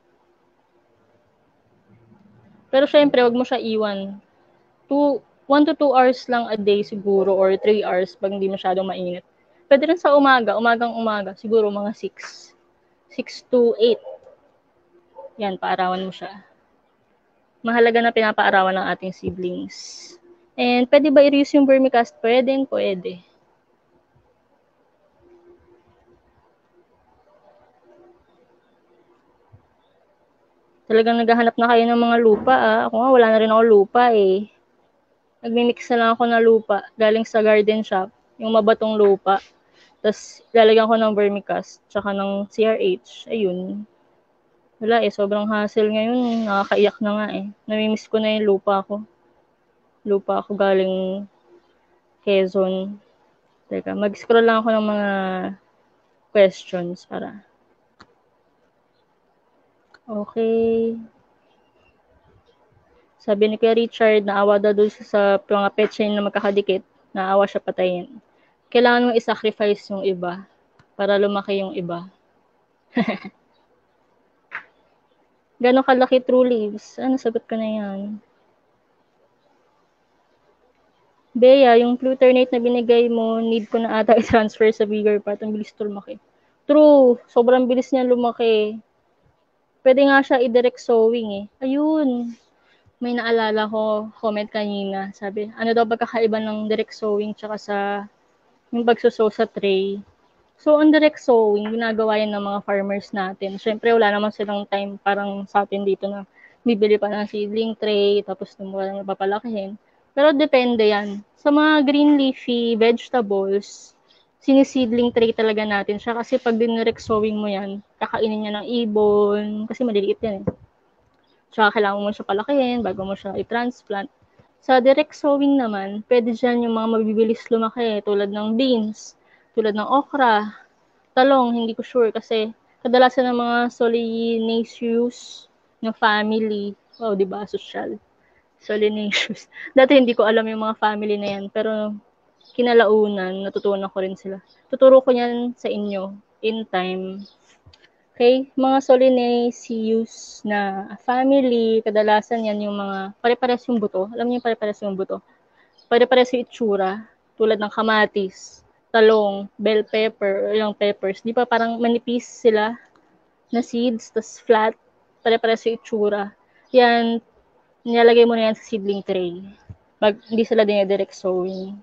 Pero syempre, wag mo siya iwan. 1 to 2 hours lang a day siguro or 3 hours pag hindi masyadong mainit. Pwede rin sa umagang-umaga, siguro mga 6. 6 to 8. Yan, paarawan mo siya. Mahalaga na pinapaarawan ng ating siblings. And pwede ba i-reuse yung vermicast? Pwede. Talagang naghahanap na kayo ng mga lupa Ako nga, wala na rin ako lupa eh. Nagmimix na lang ako ng lupa galing sa garden shop. Yung mabatong lupa. Tapos lalagyan ko ng vermicast tsaka ng CRH. Ayun. Wala eh, sobrang hassle ngayon. Nakakaiyak na nga eh. Namimiss ko na yung lupa ko. Lupa ako galing Quezon. Teka, mag-scroll lang ako ng mga questions para. Okay. Sabi ni Kuya Richard, naawa daw doon sa mga petsa na magkakadikit. Naawa siya patayin. Kailangan mong i-sacrifice yung iba para lumaki yung iba. Gano'ng kalaki true leaves? Ano, sagot ko na yan. Bea, yung Fluternate na binigay mo, need ko na ata i-transfer sa bigger pot. Ang bilis ito lumaki. True, sobrang bilis niya lumaki. Pwede nga siya i-direct sowing eh. Ayun, may naalala ko, comment kanina. Sabi, ano daw pagkakaiba ng direct sowing tsaka sa yung pagsusow sa tray. So, on direct sowing, ginagawa yan ng mga farmers natin. Siyempre, wala naman silang time parang sa atin dito na bibili pa ng seedling tray, tapos wala na papalakihin. Pero depende yan. Sa mga green leafy vegetables, siniseedling tray talaga natin siya kasi pag dinirect sowing mo yan, kakainin niya ng ibon, kasi maliliit yan eh. Tsaka kailangan mo siya palakihin bago mo siya i-transplant. Sa direct sowing naman, pwede dyan yung mga mabibilis lumaki tulad ng beans, tulad ng okra, talong, hindi ko sure kasi kadalasan ng mga solanaceous na family, wow, di ba, social, solanaceous. Dati hindi ko alam yung mga family na yan, pero kinalaunan, natutunan ko rin sila. Tuturo ko yan sa inyo in time. Okay, mga solanaceous na family, kadalasan yan yung mga pare-pares yung buto. Alam niyo yung pare-pares yung buto? Pare-pares yung itsura, tulad ng kamatis, talong, bell pepper, yung peppers. Di ba parang manipis sila na seeds, tas flat, pare-pares yung itsura. Yan, nilalagay mo na yan sa seedling tray. Hindi sila direct sowing.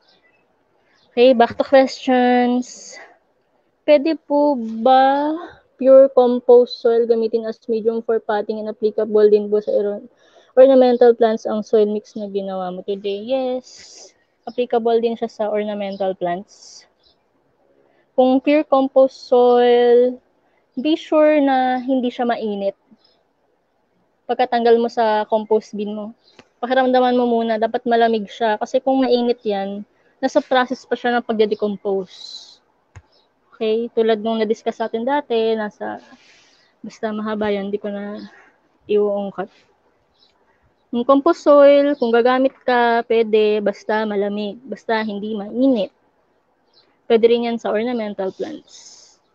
Okay, back to questions. Pwede po ba pure compost soil gamitin as medium for potting and applicable din po sa ornamental plants ang soil mix na ginawa mo today? Yes, applicable din siya sa ornamental plants. Kung pure compost soil, be sure na hindi siya mainit. Pagkatanggal mo sa compost bin mo, pakiramdaman mo muna, dapat malamig siya. Kasi kung mainit yan, nasa process pa siya ng pagde-decompose. Okay, tulad nung na-discuss natin dati, basta mahaba yan, hindi ko na iuungkat. Yung compost soil, kung gagamit ka, pwede, basta malamig, basta hindi mainit. Pwede rin yan sa ornamental plants.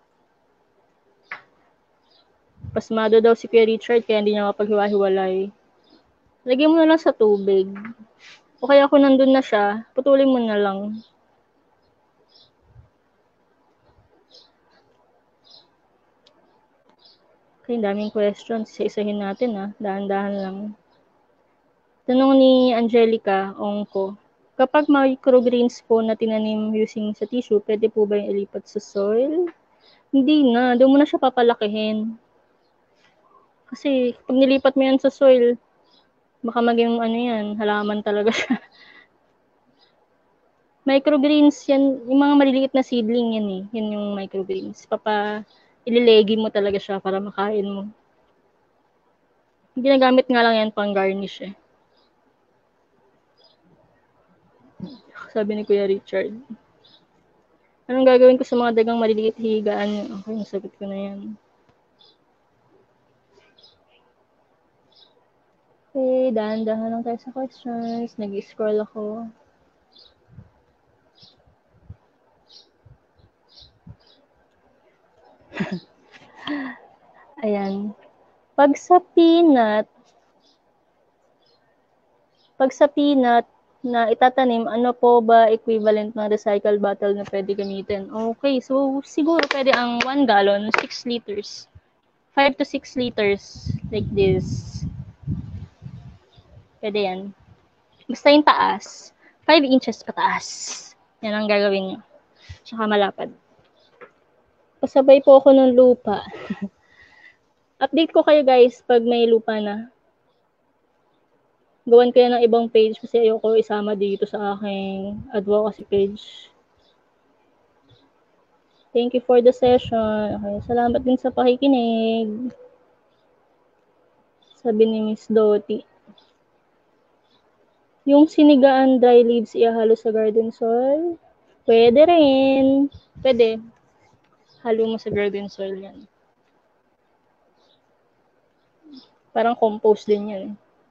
Pasmado daw si Kuya Richard, kaya hindi niya makapaghiwa-hiwalay. Lagyan mo na lang sa tubig. O kaya kung nandun na siya, putulin mo na lang. Okay, daming questions. Isa-isahin natin dahan-dahan lang. Tanong ni Angelica Ongko, kapag microgreens po na tinanim using sa tissue, pwede po ba yung ilipat sa soil? Hindi na, doon mo na siya papalakihin. Kasi pag nilipat mo yan sa soil, baka maging halaman talaga siya. Microgreens yan, yung mga maliliit na seedling yan eh. Yan yung microgreens. Ililegi mo talaga siya para makain mo. Ginagamit nga lang yan pang garnish eh. Sabi ni Kuya Richard. Anong gagawin ko sa mga dagang maliliit higaan niyo? Okay, nasagot ko na yan. Okay, dahan-dahan lang tayo sa questions. Nag-scroll ako. Ayan. Pag sa peanut na itatanim, ano po ba equivalent ng recycled bottle na pwede gamitin? Okay, so siguro pwede ang 1 gallon, 6 liters. 5 to 6 liters, like this. Pwede yan. Basta yung taas, 5 inches pataas. Yan ang gagawin nyo. Tsaka malapad. Pasabay po ako ng lupa. Update ko kayo guys pag may lupa na. Gawan ko yan ng ibang page kasi ayoko isama dito sa aking advocacy page. Thank you for the session. Okay, salamat din sa pakikinig. Sabi ni Miss Dottie. Yung sinigaan dry leaves ihalo sa garden soil? Pwede rin. Pwede. Halo mo sa garden soil yan. Parang compost din yan.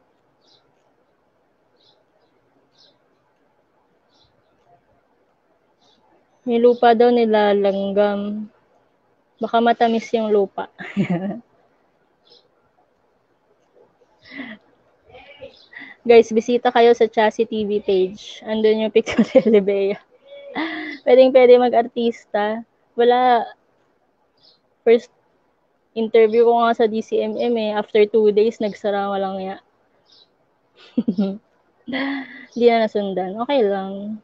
May lupa daw nilalanggam. Baka matamis yung lupa. Guys, bisita kayo sa Chassis TV page. Andun yung Pictorial Bea. Pwede mag-artista. Wala. First interview ko nga sa DCMM eh. After 2 days, nagsara walang ya. Hindi na nasundan. Okay lang.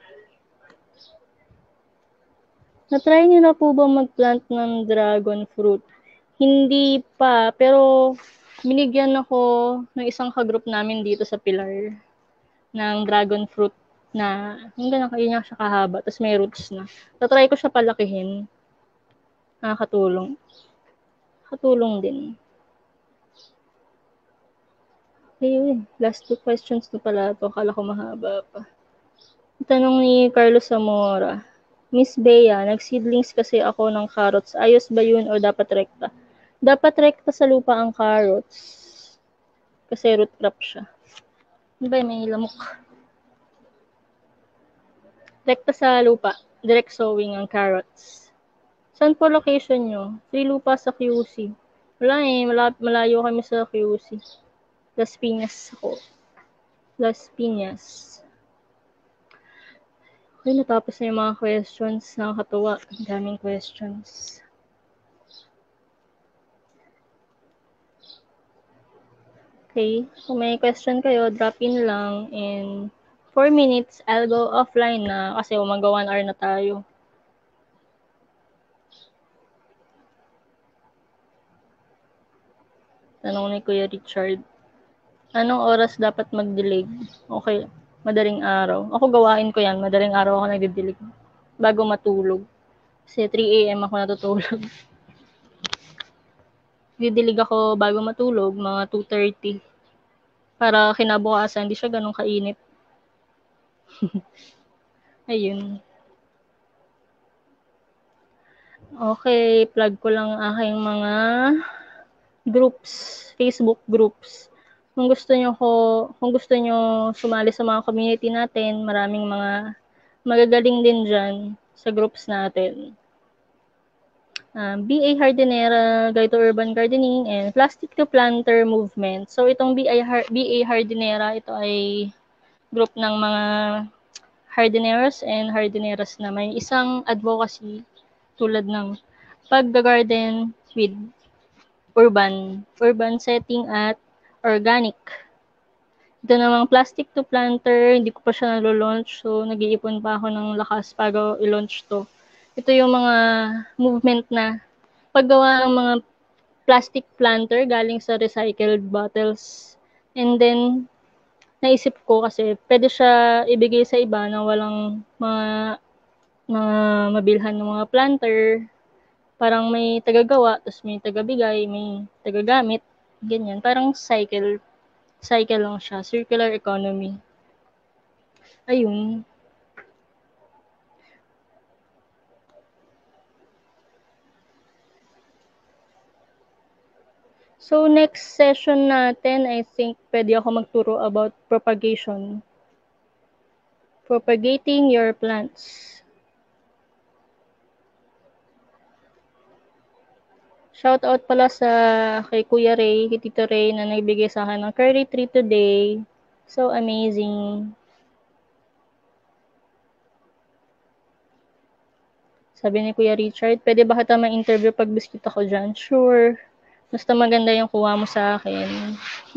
Na-try niyo na po ba mag-plant ng dragon fruit? Hindi pa, pero binigyan ako ng isang ka-group namin dito sa Pilar ng dragon fruit na hanggang yun siya kahaba, tapos may roots na. Na-try ko siya palakihin. Nakakatulong. Katulong din. Ayun, last 2 questions na pala ito. Akala ko mahaba pa. Tanong ni Carlos Zamora. Miss Bea, nag-seedlings kasi ako ng carrots. Ayos ba yun o dapat rekta? Dapat rekta sa lupa ang carrots. Kasi root crop siya. Ano ba, may lamok. Rekta sa lupa. Direct sowing ang carrots. Saan po location nyo? Free lupa sa QC. Wala eh, malayo kami sa QC. Las Piñas ako. Las Piñas. Okay, natapos na yung mga questions. Nakakatuwa. Ang daming questions. Okay, kung may question kayo, drop in lang. In 4 minutes, I'll go offline na kasi umaga 1 hour na tayo. Tanong ni Kuya Richard. Anong oras dapat magdilig? Okay, madaling araw. Ako gawain ko yan, madaling araw ako nagdidilig. Bago matulog. Kasi 3 a.m. ako natutulog. Didilig ako bago matulog, mga 2:30. Para kinabukasan, hindi siya ganun kainit. Ayun. Okay, plug ko lang aking mga groups, Facebook groups. Kung gusto nyo sumali sa mga community natin, maraming mga magagaling din dyan sa groups natin. BA Hardinera, Guide to Urban Gardening, and Plastic to Planter Movement. So, itong BA Hardinera, ito ay group ng mga hardineros and hardineras na may isang advocacy tulad ng pag-garden with urban setting at organic. Ito namang plastic to planter, hindi ko pa siya nalo-launch, so nag-iipon pa ako ng lakas para i-launch to. Ito yung mga movement na paggawa ng mga plastic planter galing sa recycled bottles. And then, naisip ko kasi pwede siya ibigay sa iba na walang mga mabilhan ng mga planter. Parang may tagagawa, tapos may tagabigay, may tagagamit, ganyan. Parang cycle lang siya, circular economy. Ayun. So, next session natin, I think pwede ako magturo about propagation. Propagating your plants. Shout out pala sa kay Kuya Ray, kay Tito Ray na nagbigay sa akin ng curry tree today. So amazing. Sabi ni Kuya Richard, pwede ba kita ma-interview pag biscuit ako dyan? Sure. Basta maganda yung kuha mo sa akin.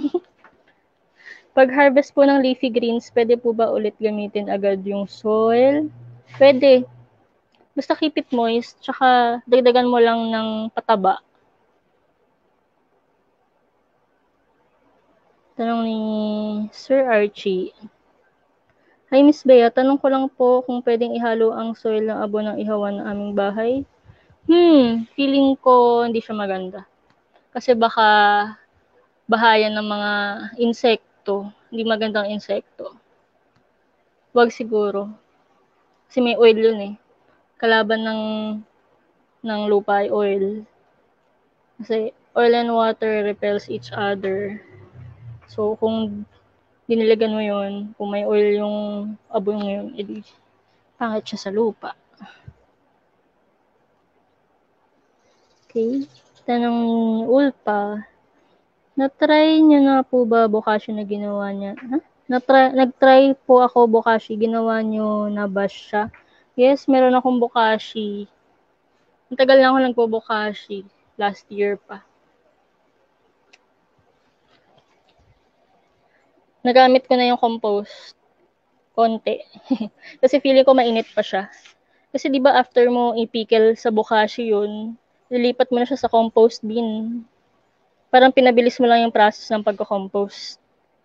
Pag harvest po ng leafy greens, pwede po ba ulit gamitin agad yung soil? Pwede. Basta keep it moist, tsaka dagdagan mo lang ng pataba. Tanong ni Sir Archie. Hi Miss Bea, tanong ko lang po kung pwedeng ihalo ang soil ng abo ng ihawan ng aming bahay. Feeling ko hindi siya maganda. Kasi baka bahayan ng mga insekto. Hindi magandang insekto. Wag siguro. Kasi may oil yun eh. Kalaban ng lupa ay oil. Kasi oil and water repels each other. So kung diniligan mo yun, kung may oil yung abong yun, edi pangit siya sa lupa. Okay. Tanong Ulpa, Na-try niyo na po ba bokashi na ginawa niya? Nag-try po ako bokashi, ginawa niyo na ba siya? Yes, meron akong bokashi. Ang tagal na ako nagbo-bokashi, last year pa. Nagamit ko na yung compost, konti. Kasi feeling ko mainit pa siya. Kasi 'di ba after mo i-pickle sa bokashi yun, lilipat mo na siya sa compost bin. Parang pinabilis mo lang yung process ng pagko-compost.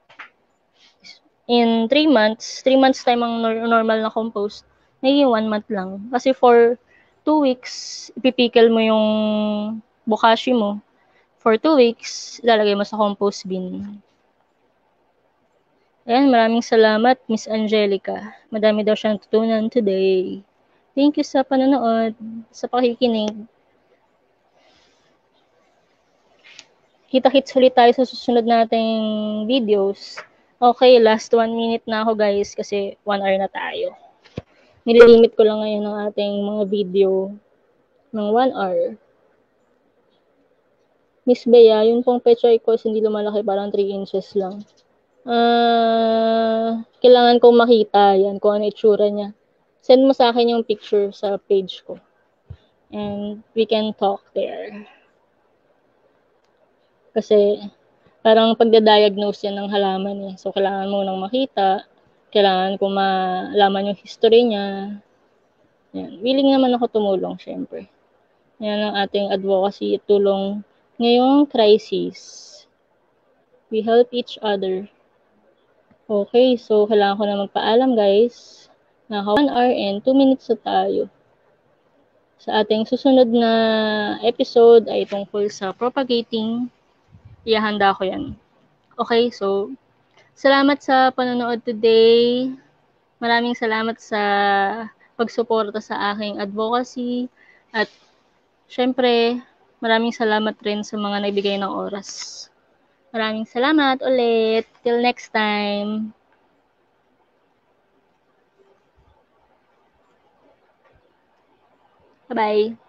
In 3 months time ang normal na compost, nagiging 1 month lang. Kasi for 2 weeks, ipipikil mo yung bokashi mo. For 2 weeks, ilalagay mo sa compost bin. Ayan, maraming salamat, Miss Angelica. Madami daw siyang tutunan today. Thank you sa panonood, sa pakikinig. Kita-kits ulit tayo sa susunod nating videos. Okay, last 1 minute na ako guys kasi 1 hour na tayo. Nililimit ko lang ngayon ang ating mga video ng 1 hour. Miss Bea, yun pong pechay ko hindi lumalaki, parang 3 inches lang. Kailangan kong makita yan kung ano itsura niya. Send mo sa akin yung picture sa page ko. And we can talk there. Kasi parang pagda-diagnose yan ng halaman eh. So, kailangan mo nang makita. Kailangan ko malaman yung history niya. Yan. Willing naman ako tumulong, syempre. Yan ang ating advocacy, tulong ngayong crisis. We help each other. Okay, so kailangan ko na magpaalam guys. Naka 1 hour and 2 minutes na tayo. Sa ating susunod na episode ay tungkol sa propagating. Ihahanda ko yan. Okay, so salamat sa panonood today. Maraming salamat sa pagsuporta sa aking advocacy. At syempre, maraming salamat rin sa mga nagbigay ng oras. Maraming salamat ulit. Till next time. Bye-bye.